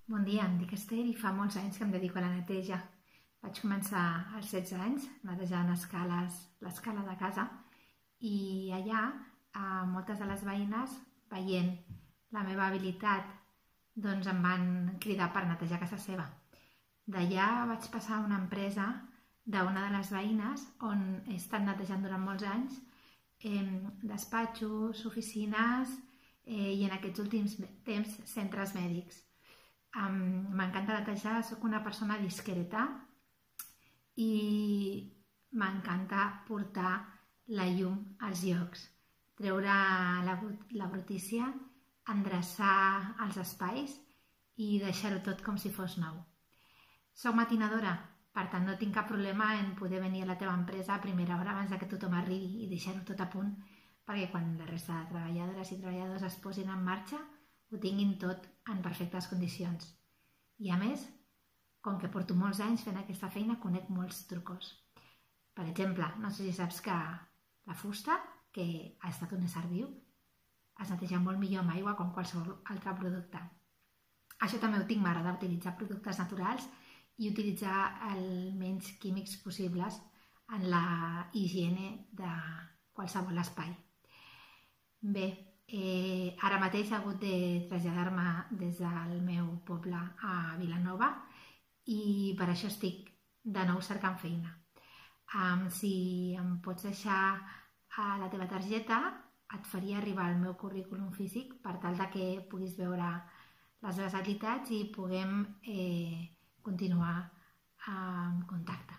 Bon dia, em dic Esther i fa molts anys que em dedico a la neteja. Vaig començar als 16 anys netejant l'escala de casa i allà moltes de les veïnes, veient la meva habilitat, doncs em van cridar per netejar casa seva. D'allà vaig passar a una empresa d'una de les veïnes on he estat netejant durant molts anys despatxos, oficines i en aquests últims temps centres mèdics. M'encanta netejar, soc una persona discreta i m'encanta portar la llum als llocs, treure la brutícia, endreçar els espais i deixar-ho tot com si fos nou. Soc matinadora, per tant no tinc cap problema en poder venir a la teva empresa a primera hora abans que tothom arribi i deixar-ho tot a punt perquè quan la resta de treballadores i treballadors es posin en marxa ho tinguin tot en perfectes condicions. I a més, com que porto molts anys fent aquesta feina, conec molts trucos. Per exemple, no sé si saps que la fusta, que ha estat un ésser viu, es neteja molt millor amb aigua com qualsevol altre producte. Això també ho tinc, m'agrada utilitzar productes naturals i utilitzar els menys químics possibles en la higiene de qualsevol espai. Bé, ara mateix he hagut de traslladar-me des del meu poble a Vilanova i per això estic de nou cercant feina. Si em pots deixar la teva targeta, et faria arribar el meu currículum físic per tal que puguis veure les meves habilitats i puguem continuar en contacte.